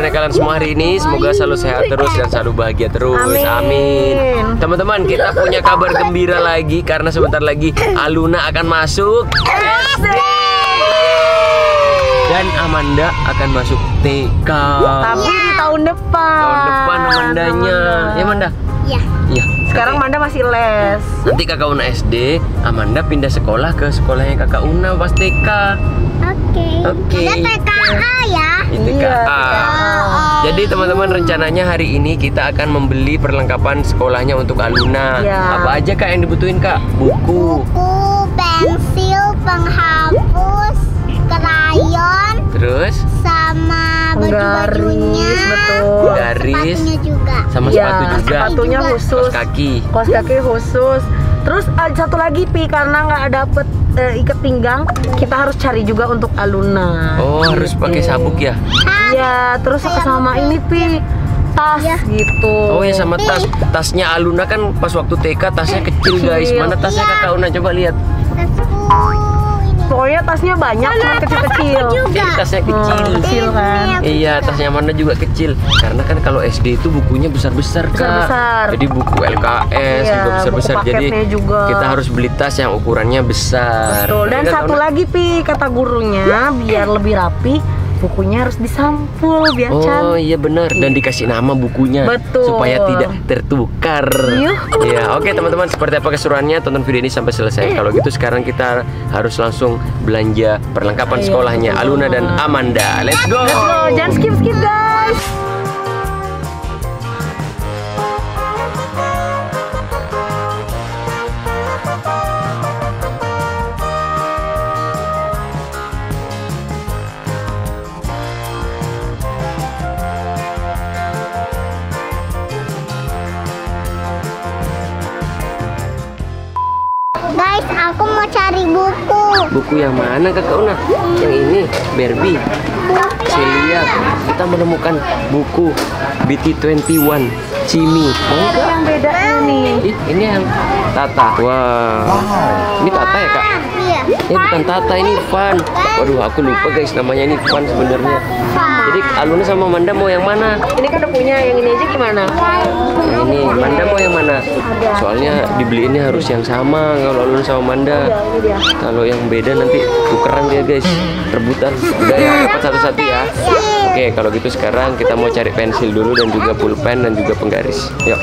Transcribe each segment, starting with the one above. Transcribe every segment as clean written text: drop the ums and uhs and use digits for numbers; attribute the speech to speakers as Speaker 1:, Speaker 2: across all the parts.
Speaker 1: kabarnya kalian semua hari ini? Semoga selalu sehat terus dan selalu bahagia terus. Amin. Teman-teman, kita punya kabar gembira lagi karena sebentar lagi Aluna akan masuk SD. Dan Amanda akan masuk TK.
Speaker 2: Tapi di tahun depan.
Speaker 1: Tahun depan Amandanya. Ya Amanda?
Speaker 3: Iya.
Speaker 1: Iya.
Speaker 2: Sekarang Amanda masih les.
Speaker 1: Nanti Kakak Una SD, Amanda pindah sekolah ke sekolahnya Kakak Una pas TK. Oke.
Speaker 3: Ada TKA ya.
Speaker 1: Itu
Speaker 2: Iya,
Speaker 1: TKA. Jadi teman-teman, rencananya hari ini kita akan membeli perlengkapan sekolahnya untuk Aluna.
Speaker 2: Iya.
Speaker 1: Apa aja Kak yang dibutuhin Kak? Buku,
Speaker 3: Buku, pensil, penghapus, krayon,
Speaker 1: terus
Speaker 3: sama baju-bajunya,
Speaker 2: Penggaris, betul.
Speaker 1: garis,
Speaker 3: sepatunya juga.
Speaker 1: sama
Speaker 2: Iya,
Speaker 1: sepatu juga.
Speaker 2: sepatunya
Speaker 3: Juga.
Speaker 2: khusus.
Speaker 1: Kaos kaki.
Speaker 2: Kaos kaki khusus. Terus satu lagi Pi, karena nggak dapet ikat pinggang, kita harus cari juga untuk Aluna.
Speaker 1: Oh, harus pakai sabuk ya?
Speaker 2: Iya, terus sama ini Pi, tas gitu.
Speaker 1: Oh ya, sama tas. Tasnya Aluna kan pas waktu TK tasnya kecil guys.
Speaker 2: Kecil.
Speaker 1: Mana tasnya Kakak Una? Coba lihat.
Speaker 2: Pokoknya tasnya banyak, cuma kecil-kecil.
Speaker 1: Jadi tasnya kecil.
Speaker 2: Kecil kan.
Speaker 1: Iya, tasnya Amanda juga kecil. Karena kan kalau SD itu bukunya besar-besar, Kak.
Speaker 2: Besar-besar.
Speaker 1: Jadi buku LKS
Speaker 2: Iya,
Speaker 1: juga besar-besar.
Speaker 2: buku
Speaker 1: Jadi
Speaker 2: paketnya juga.
Speaker 1: kita harus beli tas yang ukurannya besar.
Speaker 2: Betul. Dan
Speaker 1: Ya kan,
Speaker 2: satu
Speaker 1: Una?
Speaker 2: lagi Pi, kata gurunya biar lebih rapi, bukunya harus disampul biar
Speaker 1: Oh
Speaker 2: cantik.
Speaker 1: iya benar, dan dikasih nama bukunya.
Speaker 2: Betul.
Speaker 1: Supaya tidak tertukar.
Speaker 2: Yuh.
Speaker 1: Ya, oke teman-teman, seperti apa keseruannya? Tonton video ini sampai selesai. Kalau gitu sekarang kita harus langsung belanja perlengkapan
Speaker 2: Ayo,
Speaker 1: sekolahnya
Speaker 2: betul.
Speaker 1: Aluna dan Amanda. Let's go.
Speaker 2: Let's go, jangan skip guys.
Speaker 3: Guys, aku mau cari buku.
Speaker 1: Buku yang mana Kakak Una? Yang ini, Barbie. Saya lihat kita menemukan buku BT21 Cimi. Mau nggak?
Speaker 2: Yang beda ini.
Speaker 1: Ih, ini yang Tata. Wow. Ini Tata ya Kak?
Speaker 3: Iya.
Speaker 1: Ini bukan Tata, ini Fun. Waduh, aku lupa guys namanya, ini Fun sebenarnya. Jadi Aluna sama Amanda mau yang mana?
Speaker 2: Ini kan udah punya, yang ini aja gimana?
Speaker 1: Yang ini, Amanda mau yang mana? Soalnya dibeliinnya harus yang sama kalau Aluna sama Amanda.
Speaker 2: Ya, ini dia.
Speaker 1: Kalau yang beda nanti tukeran dia guys, rebutan. Udah ya, dapat satu-satu ya. Oke, kalau gitu sekarang kita mau cari pensil dulu dan juga pulpen dan juga penggaris. Yuk.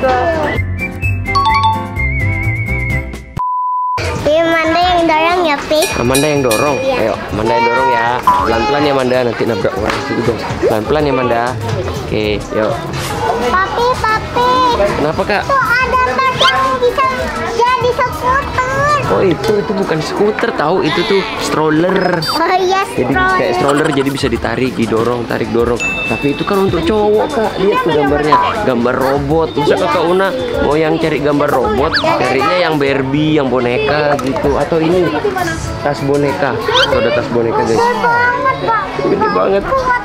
Speaker 3: Amanda yang dorong ya, Pi.
Speaker 1: Amanda yang dorong.
Speaker 3: Iya.
Speaker 1: Ayo, Amanda yang dorong ya. Pelan-pelan ya Amanda, nanti nabrak orang situ dong. Pelan-pelan ya Amanda. Oke, yuk.
Speaker 3: Papi.
Speaker 1: Kenapa Kak?
Speaker 3: Tuh ada tas yang bisa jadi skuter.
Speaker 1: Oh itu bukan skuter tahu, itu tuh stroller.
Speaker 3: Oh iya,
Speaker 1: Jadi kayak stroller, jadi bisa ditarik, didorong, tarik dorong. Tapi itu kan untuk cowok Kak. Lihat tuh gambarnya, gambar robot. Masa Kakak Una mau yang cari gambar robot, carinya yang Barbie, yang boneka gitu. Atau ini tas boneka. Tuh ada tas boneka guys.
Speaker 3: banget, Pak.
Speaker 1: Gede banget.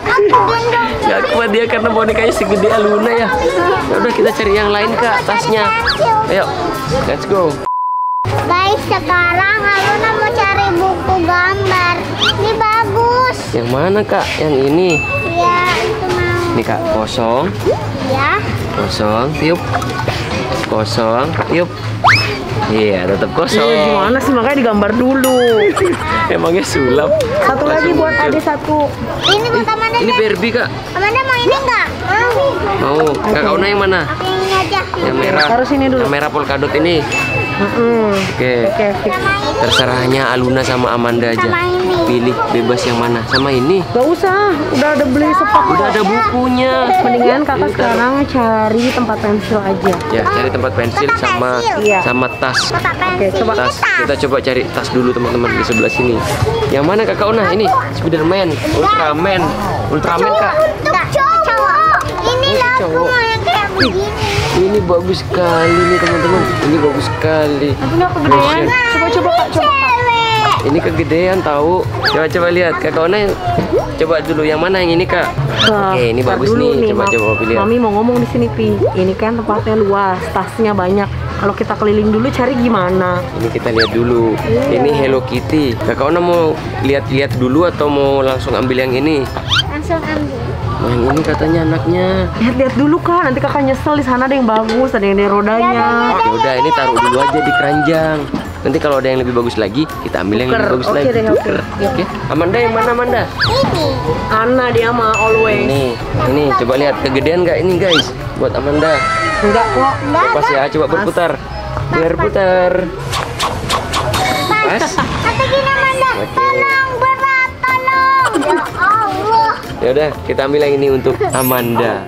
Speaker 1: Gak kuat dia karena bonekanya segede Aluna ya. Ya udah kita cari yang lain Kak, tasnya. Ayo, let's go.
Speaker 3: Guys, sekarang Aluna mau cari buku gambar. Ini bagus.
Speaker 1: Yang mana Kak? Yang ini.
Speaker 3: Ya, itu mau.
Speaker 1: Ini Kak, kosong.
Speaker 3: Ya.
Speaker 1: Kosong, tiup. Kosong, tiup. Iya, tetap kosong.
Speaker 2: Iya, gimana sih, makanya digambar dulu.
Speaker 1: Emangnya sulap.
Speaker 2: Satu lagi
Speaker 1: Langsung
Speaker 2: buat
Speaker 1: muncul.
Speaker 2: adik satu.
Speaker 3: Ini buat Amanda.
Speaker 1: Ini Barbie Kak.
Speaker 3: Amanda mau ini enggak?
Speaker 1: Mau. Kakak Una yang mana?
Speaker 3: Pakai ini aja.
Speaker 1: Yang merah.
Speaker 2: Taruh sini dulu.
Speaker 1: Yang merah polkadot ini. Oke.
Speaker 2: Oke, fix.
Speaker 1: Terserahnya Aluna sama Amanda aja.
Speaker 3: Sama ini.
Speaker 1: Pilih bebas yang mana. Sama ini.
Speaker 2: Gak usah, udah ada beli sepak.
Speaker 1: Udah ada bukunya.
Speaker 2: Mendingan kakak
Speaker 1: Pintar.
Speaker 2: sekarang cari tempat pensil aja.
Speaker 1: Ya, cari tempat pensil
Speaker 3: Tempat
Speaker 1: sama
Speaker 3: pensil.
Speaker 2: Iya.
Speaker 1: sama tas.
Speaker 3: Kotak pensil.
Speaker 2: coba.
Speaker 1: Tas. Kita coba cari tas dulu teman-teman di sebelah sini. Yang mana Kakak Una? Ini Spiderman, Ultraman. Ultraman Kak.
Speaker 3: Untuk cowok. Ini
Speaker 1: Oh,
Speaker 3: lah aku
Speaker 1: cowok.
Speaker 3: mau yang kayak begini.
Speaker 1: Ini bagus sekali nih teman-teman. Ini bagus sekali.
Speaker 2: Tapi nggak kegedean. Coba kak, coba.
Speaker 3: Cewek.
Speaker 1: Ini kegedean tahu. Coba lihat Kakak Ona yang coba dulu yang mana yang ini Kak.
Speaker 2: Nah,
Speaker 1: Oke, ini
Speaker 2: ntar
Speaker 1: bagus
Speaker 2: dulu
Speaker 1: nih. Coba pilih.
Speaker 2: Mami mau ngomong di sini Pi. Ini kan tempatnya luas, tasnya banyak. Kalau kita keliling dulu cari gimana?
Speaker 1: Ini kita lihat dulu.
Speaker 2: Iya.
Speaker 1: Ini Hello Kitty. Kakak Ona mau lihat-lihat dulu atau mau langsung ambil yang ini?
Speaker 3: Langsung ambil.
Speaker 1: Mau yang ini katanya anaknya.
Speaker 2: Lihat-lihat dulu kak, nanti kakak nyesel. Di sana ada yang bagus, ada yang ada rodanya.
Speaker 1: Ya udah, ini taruh dulu aja di keranjang. Nanti kalau ada yang lebih bagus lagi, kita ambil yang lebih
Speaker 2: Tuker.
Speaker 1: bagus
Speaker 2: Oke
Speaker 1: lagi.
Speaker 2: deh, oke.
Speaker 1: Tuker. Oke. Amanda yang mana Amanda?
Speaker 3: Ini.
Speaker 2: Ana dia mah always.
Speaker 1: Ini coba lihat kegedean nggak ini guys? Buat Amanda.
Speaker 2: Enggak kok.
Speaker 1: Lepas ya, coba berputar. Berputar. Pas.
Speaker 3: Kata gini Amanda,
Speaker 1: Oke.
Speaker 3: tolong berat, tolong. Ya Allah.
Speaker 1: Ya udah, kita ambil yang ini untuk Amanda.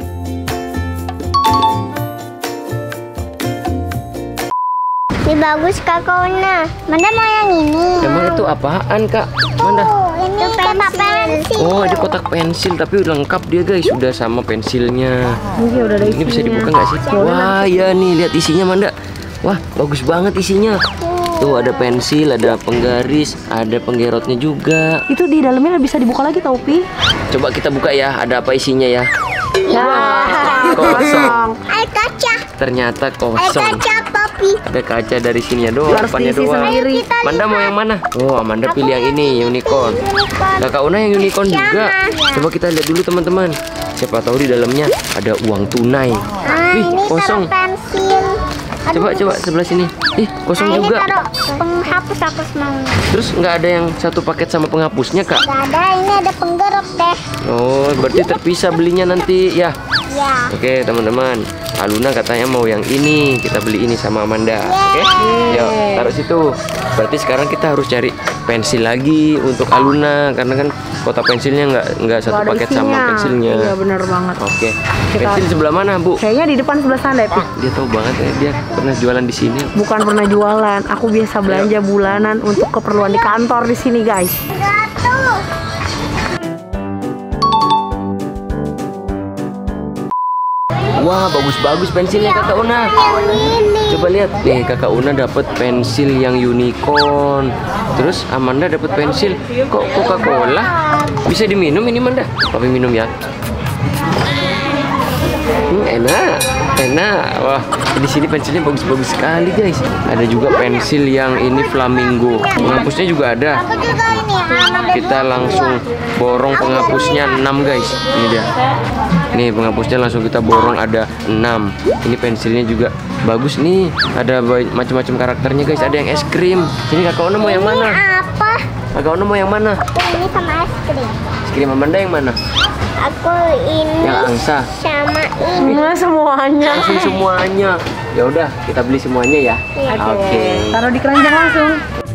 Speaker 3: Ini bagus Kak Kauna. Amanda mau yang ini.
Speaker 1: Emang itu apaan kak? Amanda?
Speaker 3: Ini kotak pensil.
Speaker 1: Oh, ini kotak pensil tapi udah lengkap dia guys, udah sama pensilnya.
Speaker 2: Ini udah ada
Speaker 1: Ini bisa
Speaker 2: isinya.
Speaker 1: dibuka nggak sih? Wah, ya nih lihat isinya Amanda. Wah, bagus banget isinya. Tuh ada pensil, ada penggaris, ada penggerotnya juga.
Speaker 2: Itu di dalamnya bisa dibuka lagi tau Pi.
Speaker 1: Coba kita buka ya, ada apa isinya ya?
Speaker 2: Ya.
Speaker 1: Kosong.
Speaker 3: Air kaca.
Speaker 1: Ternyata
Speaker 3: Air
Speaker 1: kosong.
Speaker 3: kaca papi.
Speaker 1: Ada kaca dari sininya doang,
Speaker 2: Harus
Speaker 1: depannya
Speaker 2: diisi
Speaker 1: doang.
Speaker 2: sendiri.
Speaker 1: Amanda mau yang mana? Oh, Amanda pilih yang ini, unicorn. Kakak Una yang unicorn juga. Coba kita lihat dulu teman-teman. Siapa tahu di dalamnya ada uang tunai. Wih,
Speaker 3: Ini
Speaker 1: kosong.
Speaker 3: taruh pensil.
Speaker 1: Coba sebelah sini. Ih, kosong
Speaker 3: Ini
Speaker 1: juga.
Speaker 3: taruh penghapus aku mau.
Speaker 1: Terus nggak ada yang satu paket sama penghapusnya kak?
Speaker 3: Gak ada, ini ada penggerak deh.
Speaker 1: Oh, berarti terpisah belinya nanti ya.
Speaker 3: Ya.
Speaker 1: Oke teman-teman, Aluna katanya mau yang ini, kita beli ini sama Amanda. Oke, yuk taruh situ. Berarti sekarang kita harus cari pensil lagi untuk Aluna karena kan kotak pensilnya nggak satu
Speaker 2: Nggak ada
Speaker 1: paket
Speaker 2: isinya.
Speaker 1: sama pensilnya.
Speaker 2: Iya benar banget.
Speaker 1: Oke,
Speaker 2: Kita-
Speaker 1: pensil sebelah mana Bu?
Speaker 2: Kayaknya di depan sebelah sana ya Pi.
Speaker 1: Dia tahu banget ya, dia pernah jualan di sini.
Speaker 2: Bukan pernah jualan, aku biasa belanja bulanan untuk keperluan di kantor di sini guys.
Speaker 3: Satu.
Speaker 1: Wah, bagus-bagus pensilnya Kakak Una.
Speaker 3: Yang ini.
Speaker 1: Coba lihat nih, Kakak Una dapat pensil yang unicorn. Terus Amanda dapat pensil kok Coca-Cola. Bisa diminum ini Amanda? Papi minum ya. Enak. Wah, di sini pensilnya bagus-bagus sekali guys. Ada juga pensil yang ini flamingo. Penghapusnya juga ada.
Speaker 3: Aku juga ini. Amanda
Speaker 1: Kita langsung borong penghapusnya 6 guys. Ini dia. Nih penghapusnya langsung kita borong ada 6. Ini pensilnya juga bagus nih. Ada macam-macam karakternya guys. Ada yang es krim. Ini Kakak Ona mau yang mana?
Speaker 3: apa?
Speaker 1: Kakak Ona mau yang mana?
Speaker 3: Ini sama es krim.
Speaker 1: Es krim Amanda yang mana?
Speaker 3: Aku ini
Speaker 1: Yang angsa.
Speaker 3: sama ini.
Speaker 2: Nah semuanya.
Speaker 1: Langsung semuanya. Ya udah, kita beli semuanya ya.
Speaker 3: Iya.
Speaker 1: Oke.
Speaker 2: Taruh di keranjang langsung.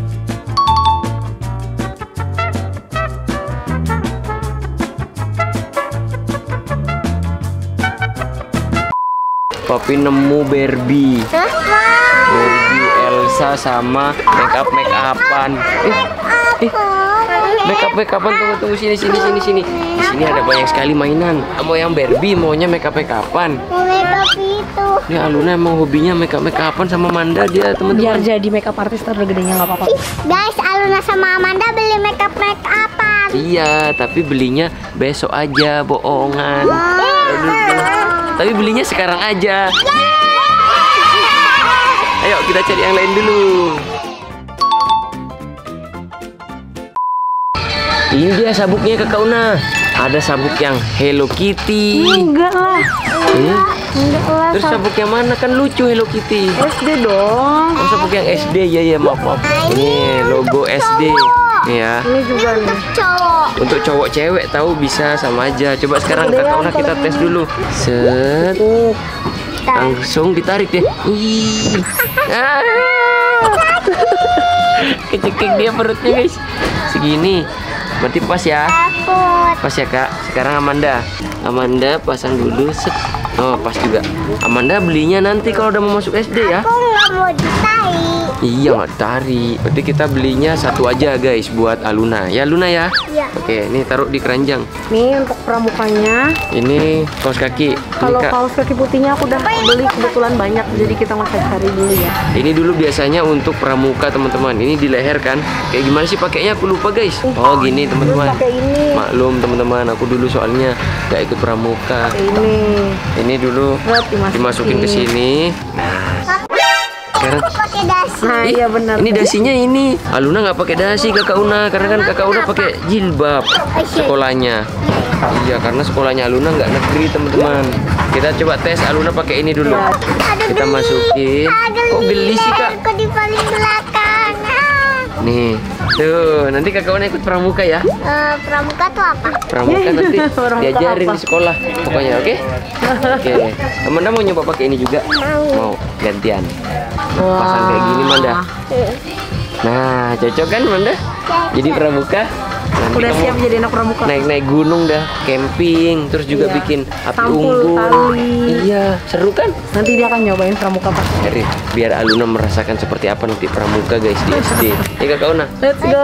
Speaker 1: Papi nemu Barbie.
Speaker 3: Hah?
Speaker 1: Barbie Elsa sama make upan. Make upan tunggu sini. Di sini ada banyak sekali mainan. Mau yang Barbie, maunya make upan.
Speaker 3: Makeup itu.
Speaker 1: Ini Aluna emang hobinya make upan sama Manda dia
Speaker 2: Biar
Speaker 1: teman-teman.
Speaker 2: jadi makeup artist terus gedenya nggak apa-apa.
Speaker 3: Guys, Aluna sama Amanda beli makeup-makeupan.
Speaker 1: Iya, tapi belinya besok aja, bohongan. Tapi belinya sekarang aja. Ayo kita cari yang lain dulu. Ini dia sabuknya Kakak Una. Ada sabuk yang Hello Kitty.
Speaker 2: Enggak lah. Enggak lah.
Speaker 1: Terus sabuk yang mana kan lucu Hello Kitty.
Speaker 2: SD dong.
Speaker 1: Oh, sabuk yang SD ya maaf. Ini logo SD. Nih ya.
Speaker 2: Ini juga nih.
Speaker 3: Cowok.
Speaker 1: Untuk cowok cewek tahu bisa sama aja. Coba sekarang Kakak Una kita tes dulu. Set. Langsung ditarik deh. Ih. Ah. Kecekik dia perutnya guys. Segini. Berarti pas ya.
Speaker 3: Takut.
Speaker 1: Pas ya Kak. Sekarang Amanda pasang dulu. Set. Oh pas juga. Amanda belinya nanti kalau udah mau masuk SD ya.
Speaker 3: Aku nggak mau ditarik.
Speaker 1: Iya nggak tarik. Berarti kita belinya satu aja guys buat Aluna. Ya Luna ya.
Speaker 3: Iya.
Speaker 1: Oke, ini taruh di keranjang.
Speaker 2: Nih untuk pramukanya.
Speaker 1: Ini kaos kaki.
Speaker 2: Kalau
Speaker 1: Ini Kak.
Speaker 2: kaos kaki putihnya aku udah beli kebetulan banyak, jadi kita nggak usah cari dulu ya.
Speaker 1: Ini dulu biasanya untuk pramuka teman-teman. Ini di leher kan. Kayak gimana sih pakainya? Aku lupa guys. Oh gini teman-teman.
Speaker 2: Pakai ini,
Speaker 1: Maklum teman-teman. Aku dulu soalnya nggak ikut pramuka.
Speaker 2: pakai ini.
Speaker 1: Ini dulu
Speaker 2: Buat dimasukin.
Speaker 1: dimasukin ke sini. Nah, sekarang
Speaker 3: aku pakai dasi.
Speaker 2: Nah, iya benar.
Speaker 1: Ini dasinya ini. Aluna nggak pakai dasi Kakak Una karena kan Kakak Una pakai jilbab sekolahnya. Iya, karena sekolahnya Aluna nggak negeri teman-teman. Kita coba tes Aluna pakai ini dulu. Kita masukin. Kok geli sih Kak?
Speaker 3: Aku di paling belakang.
Speaker 1: Nih, tuh nanti Kakak Una ikut pramuka ya.
Speaker 3: Pramuka tuh apa?
Speaker 1: Pramuka nanti
Speaker 2: Pramuka
Speaker 1: diajarin
Speaker 2: apa?
Speaker 1: di sekolah pokoknya, oke? Oke. Amanda mau nyoba pakai ini juga? Mau gantian. Pasang kayak gini Manda. Nah, cocok kan Manda? Jadi pramuka. Nanti
Speaker 2: Udah
Speaker 1: kamu
Speaker 2: siap jadi anak pramuka.
Speaker 1: naik-naik gunung dah, camping, terus juga
Speaker 2: Iya.
Speaker 1: bikin api
Speaker 2: Sampul,
Speaker 1: unggun.
Speaker 2: tali.
Speaker 1: Iya, seru kan?
Speaker 2: Nanti dia akan nyobain pramuka Pak.
Speaker 1: Jadi, biar Aluna merasakan seperti apa nanti pramuka guys di SD. Ya Kakak Una.
Speaker 2: Let's go.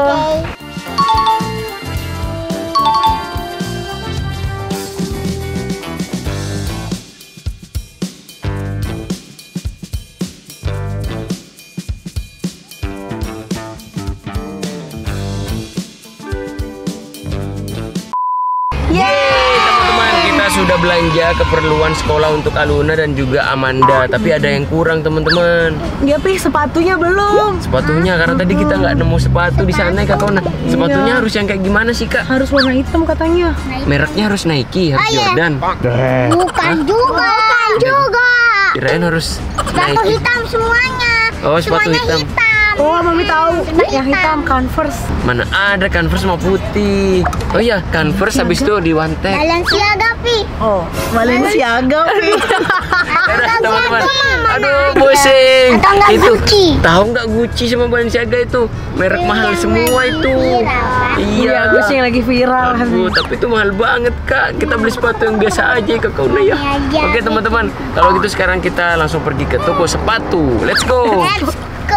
Speaker 1: Yeay, teman-teman, kita sudah belanja keperluan sekolah untuk Aluna dan juga Amanda. Tapi ada yang kurang teman-teman.
Speaker 2: Ya Pi, sepatunya belum.
Speaker 1: Sepatunya karena tadi kita nggak nemu sepatu di sana Kakak Una. Sepatunya harus yang kayak gimana sih Kak?
Speaker 2: Harus warna hitam katanya.
Speaker 1: Mereknya harus Nike, harus Jordan.
Speaker 3: Bukan juga. Bukan juga.
Speaker 1: Kirain harus
Speaker 3: Sepatu
Speaker 1: Nike.
Speaker 3: hitam semuanya.
Speaker 1: Oh, sepatu
Speaker 3: Semuanya
Speaker 1: hitam.
Speaker 2: Oh, Mami tahu.
Speaker 3: Sebenarnya
Speaker 2: Yang hitam Converse.
Speaker 1: Mana ada Converse mau putih. Oh iya, Converse habis itu di one tag.
Speaker 3: Balenciaga, Pi.
Speaker 2: Oh, Balenciaga Pi.
Speaker 1: Udah, teman-teman. Aduh, pusing.
Speaker 3: Atau nggak Gucci?
Speaker 1: Tahu nggak Gucci sama Balenciaga itu merek mahal semua itu. Iya,
Speaker 2: Gue sih yang lagi viral.
Speaker 1: Aduh, tapi itu mahal banget Kak. Kita beli sepatu yang biasa aja Kakak Una ya.
Speaker 3: Aja.
Speaker 1: Oke teman-teman, kalau gitu sekarang kita langsung pergi ke toko sepatu. Let's go.
Speaker 3: Let's go.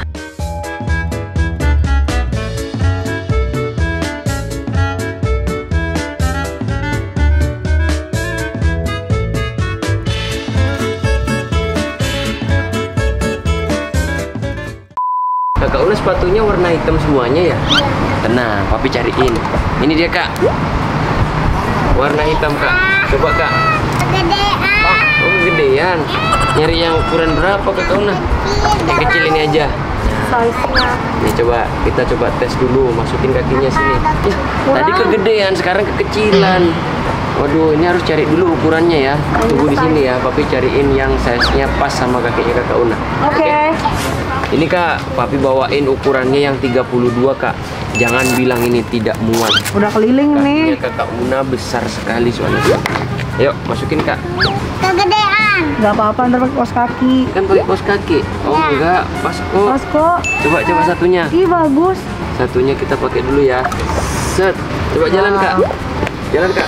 Speaker 1: Kakak Una sepatunya warna hitam semuanya ya? Tenang, Papi cariin. Ini dia Kak. Warna hitam Kak. Coba Kak.
Speaker 3: Kegedean.
Speaker 1: Oh kegedean. Nyari yang ukuran berapa Kakak Una? Yang kecil ini aja.
Speaker 2: Size-nya.
Speaker 1: Nih coba, kita coba tes dulu. Masukin kakinya sini. Ya, tadi kegedean, sekarang kekecilan. Waduh, ini harus cari dulu ukurannya ya. Tunggu di sini ya, Papi cariin yang size-nya pas sama kakinya Kakak Una.
Speaker 2: Oke.
Speaker 1: Ini Kak, Papi bawain ukurannya yang 32 Kak. Jangan bilang ini tidak muat.
Speaker 2: Udah keliling nih.
Speaker 1: Kakinya Kakak Una besar sekali soalnya. Ayo, masukin Kak.
Speaker 3: Kegedean.
Speaker 2: Gak apa-apa, ntar pakai kaos kaki.
Speaker 1: Kan pakai kaos kaki. Oh enggak, pas kok.
Speaker 2: Pas kok.
Speaker 1: Coba satunya.
Speaker 2: Ih, bagus.
Speaker 1: Satunya kita pakai dulu ya. Set. Coba jalan Kak. Jalan Kak.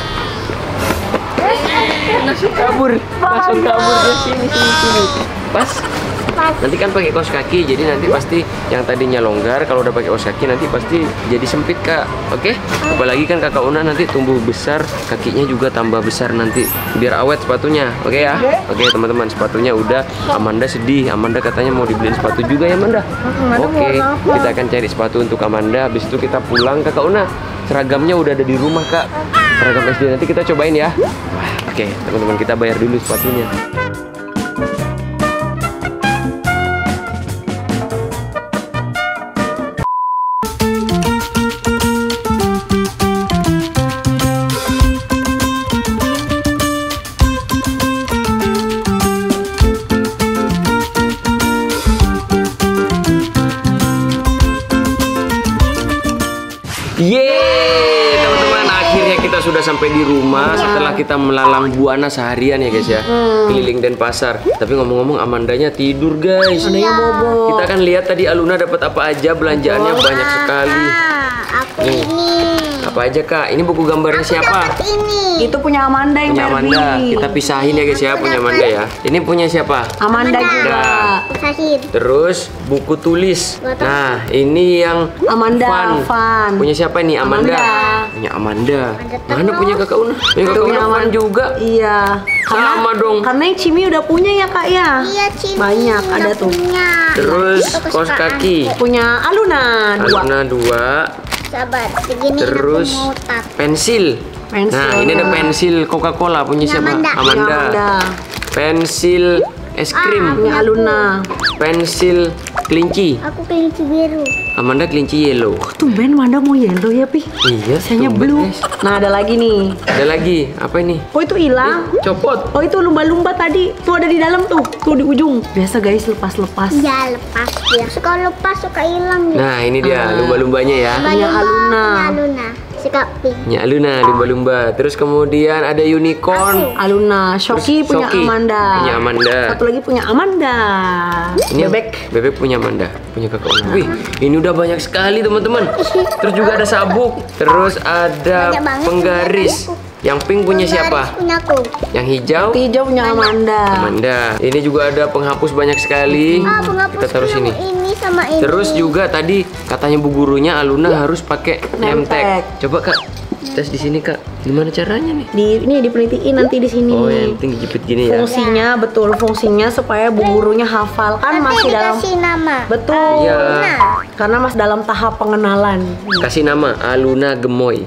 Speaker 1: Langsung kabur. Langsung kabur ke sini. Pas. Nanti kan pakai kaos kaki, jadi nanti pasti yang tadinya longgar kalau udah pakai kaos kaki nanti pasti jadi sempit Kak. Oke? Apalagi kan Kakak Una nanti tumbuh besar, kakinya juga tambah besar nanti biar awet sepatunya. Oke ya? Oke teman-teman, sepatunya udah. Amanda sedih. Amanda katanya mau dibeliin sepatu juga ya Amanda. Oke, kita akan cari sepatu untuk Amanda. Habis itu kita pulang Kakak Una. Seragamnya udah ada di rumah Kak. Seragam SD nanti kita cobain ya. Wah, oke, teman-teman kita bayar dulu sepatunya. Yeay, teman-teman, akhirnya kita sudah sampai di rumah setelah kita melalang buana seharian ya guys ya, keliling Denpasar. Tapi ngomong-ngomong Amandanya tidur guys. Kita akan lihat tadi Aluna dapat apa aja, belanjaannya banyak sekali.
Speaker 3: Aku ini.
Speaker 1: Apa aja Kak? Ini buku gambarnya siapa?
Speaker 3: Dapat ini.
Speaker 2: Itu punya Amanda yang
Speaker 1: Punya
Speaker 2: Barbie.
Speaker 1: Amanda. Kita pisahin ya guys ya, punya Amanda ya. Ini punya siapa?
Speaker 2: Amanda juga.
Speaker 3: Sahid.
Speaker 1: Terus buku tulis. Nah, ini yang
Speaker 2: Amanda Fun.
Speaker 1: Punya siapa nih? Amanda.
Speaker 2: Amanda.
Speaker 1: Punya Amanda.
Speaker 3: Amanda
Speaker 1: Mana punya Kakak Una? Punya Kakak
Speaker 2: Punya
Speaker 1: Una Fun
Speaker 2: Amanda.
Speaker 1: juga.
Speaker 2: Iya.
Speaker 1: Sama dong.
Speaker 2: Karena yang Cimi udah punya ya Kak ya.
Speaker 3: Iya, Cimi.
Speaker 2: Banyak,
Speaker 3: Udah
Speaker 2: ada tuh.
Speaker 3: punya.
Speaker 1: Terus
Speaker 3: Itu
Speaker 1: kaos
Speaker 3: kesukaan.
Speaker 1: kaki.
Speaker 2: Punya Aluna 2.
Speaker 1: Aluna 2.
Speaker 3: Sabar, segini
Speaker 1: Terus
Speaker 3: aku mau tat.
Speaker 1: pensil.
Speaker 2: Pensil.
Speaker 1: Nah, ini ada pensil Coca-Cola punya siapa?
Speaker 3: Amanda.
Speaker 1: Amanda.
Speaker 2: Amanda.
Speaker 1: Pensil es krim.
Speaker 2: Punya Aluna.
Speaker 1: Pensil kelinci.
Speaker 3: Aku kelinci biru.
Speaker 1: Amanda kelinci yellow.
Speaker 2: Tumben Manda mau yellow ya, Pi.
Speaker 1: Iya,
Speaker 2: Biasanya
Speaker 1: tumben,
Speaker 2: blue.
Speaker 1: guys.
Speaker 2: Nah, ada lagi nih.
Speaker 1: Ada lagi, apa ini?
Speaker 2: Oh, itu hilang.
Speaker 1: Copot.
Speaker 2: Oh, itu lumba-lumba tadi. Tuh ada di dalam tuh. Tuh di ujung. Biasa guys lepas-lepas.
Speaker 3: Ya lepas dia. Suka lepas, suka hilang dia.
Speaker 1: Nah, ini dia lumba-lumbanya ya.
Speaker 2: Punya Aluna.
Speaker 3: Punya Aluna. Suka pink.
Speaker 1: Punya Aluna, lumba-lumba. Terus kemudian ada unicorn.
Speaker 2: Aluna. Shoki
Speaker 1: Terus
Speaker 2: punya
Speaker 1: Shoki
Speaker 2: Amanda.
Speaker 1: punya Amanda.
Speaker 2: Satu lagi punya Amanda.
Speaker 1: Ini
Speaker 2: Bebek.
Speaker 1: Bebek punya Amanda, punya kakak Ona. Wih, ini udah banyak sekali teman-teman. Terus juga ada sabuk. Terus ada
Speaker 3: Banyak banget.
Speaker 1: penggaris. Yang pink punya siapa?
Speaker 3: Punya aku.
Speaker 1: Yang hijau?
Speaker 2: Hijau punya Amanda.
Speaker 1: Amanda. Ini juga ada penghapus banyak sekali.
Speaker 3: Ah, penghapus
Speaker 1: Kita taruh sini.
Speaker 3: ini sama ini.
Speaker 1: Terus juga tadi katanya bu gurunya Aluna harus pakai name
Speaker 2: Name tag.
Speaker 1: tag. Coba Kak, tes di sini Kak. Gimana caranya nih?
Speaker 2: Ini dipenitiin nanti di sini.
Speaker 1: Oh, yang penting dijepit gini ya.
Speaker 2: Fungsinya betul, fungsinya supaya bu gurunya hafal kan
Speaker 3: Nanti
Speaker 2: masih dalam
Speaker 3: dikasih nama.
Speaker 2: betul.
Speaker 1: Iya.
Speaker 2: Karena masih dalam tahap pengenalan.
Speaker 1: Kasih nama Aluna Gemoy.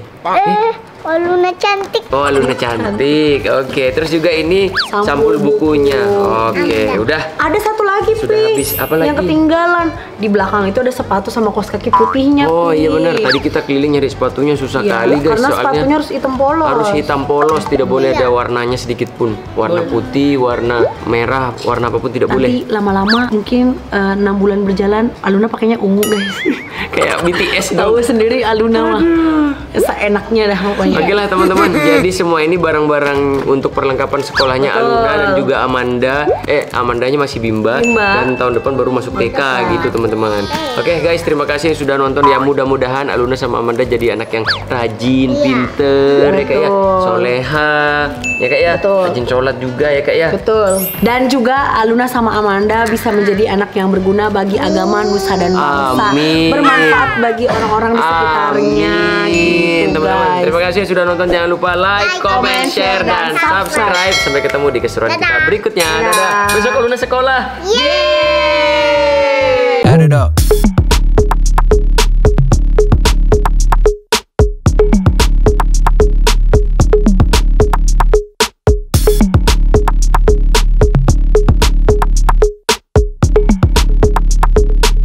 Speaker 3: Aluna cantik.
Speaker 1: Oh, Aluna cantik. Oke, terus juga ini sampul bukunya. Oke, udah.
Speaker 2: Ada satu lagi,
Speaker 1: Sudah
Speaker 2: Pi.
Speaker 1: habis. Apa
Speaker 2: Yang
Speaker 1: lagi?
Speaker 2: ketinggalan. Di belakang itu ada sepatu sama kaos kaki putihnya.
Speaker 1: Oh
Speaker 2: Pi.
Speaker 1: iya benar. Tadi kita keliling nyari sepatunya susah
Speaker 2: Iya,
Speaker 1: kali guys.
Speaker 2: karena
Speaker 1: Soalnya
Speaker 2: sepatunya harus hitam polos.
Speaker 1: harus hitam polos, tidak boleh ada warnanya sedikit pun. Warna putih, warna merah, warna apapun tidak boleh.
Speaker 2: Nanti lama-lama mungkin 6 bulan berjalan Aluna pakainya ungu guys.
Speaker 1: Kayak BTS
Speaker 2: Tahu
Speaker 1: dong.
Speaker 2: sendiri Aluna mah. Seenaknya dah pokoknya.
Speaker 1: Oke lah teman-teman. Jadi semua ini barang-barang untuk perlengkapan sekolahnya
Speaker 2: Betul.
Speaker 1: Aluna dan juga Amanda. Amandanya masih Bimba.
Speaker 2: Bimba.
Speaker 1: Dan tahun depan baru masuk TK gitu teman-teman. Oke guys, terima kasih yang sudah nonton ya. Mudah-mudahan Aluna sama Amanda jadi anak yang rajin, pinter, ya Kak ya,
Speaker 2: Betul.
Speaker 1: soleha, ya Kak ya,
Speaker 2: Betul.
Speaker 1: rajin sholat juga ya Kak ya.
Speaker 2: Betul. Dan juga Aluna sama Amanda bisa menjadi anak yang berguna bagi agama, nusa dan bangsa.
Speaker 1: Amin.
Speaker 2: Bermanfaat bagi orang-orang di sekitarnya.
Speaker 1: Amin.
Speaker 2: Gitu,
Speaker 1: Teman-teman,
Speaker 2: guys.
Speaker 1: terima kasih yang sudah nonton. Jangan lupa like, comment, share, dan subscribe. Sampai ketemu di keseruan kita berikutnya. Dadah. Besok Aluna sekolah.
Speaker 3: Yeay.
Speaker 4: Add it up.